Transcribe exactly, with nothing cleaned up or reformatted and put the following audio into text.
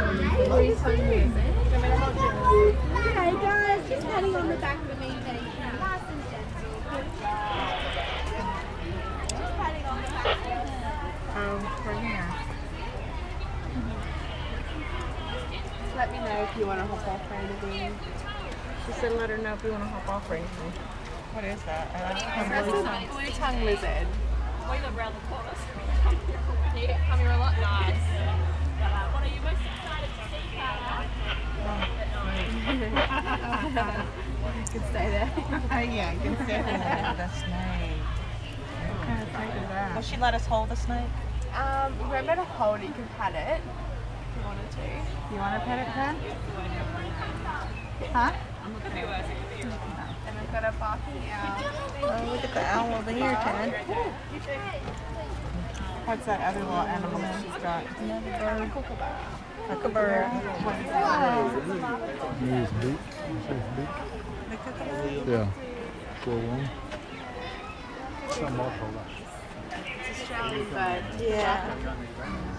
Three tongue lizard. Okay guys, just heading on the back of the main station. Nice and gentle. Just heading on the back. Oh, right here. Just let me know if you want to hop off or anything. She said let her know if you want to hop off or anything. What is that? I don't That's know. a blue tongue lizard. We live around the corner, so we come here. You come here a lot. Nice. What are you most excited to see, Carla? You can stay there. Oh yeah, you can sit there. The snake. What kind of snake is that? Will she let us hold the snake? Um, remember to hold it, you can pat it if you wanted to. You want to pet it, Ken? Huh? And we've got a barking owl. Oh, look at the owl over here, Ted. What's that other little animal that she's got? Another bird. Kookaburra. What is that? Here's beak. The kookaburra? Yeah. Full one. Some more for that. It's Australian bird. Yeah.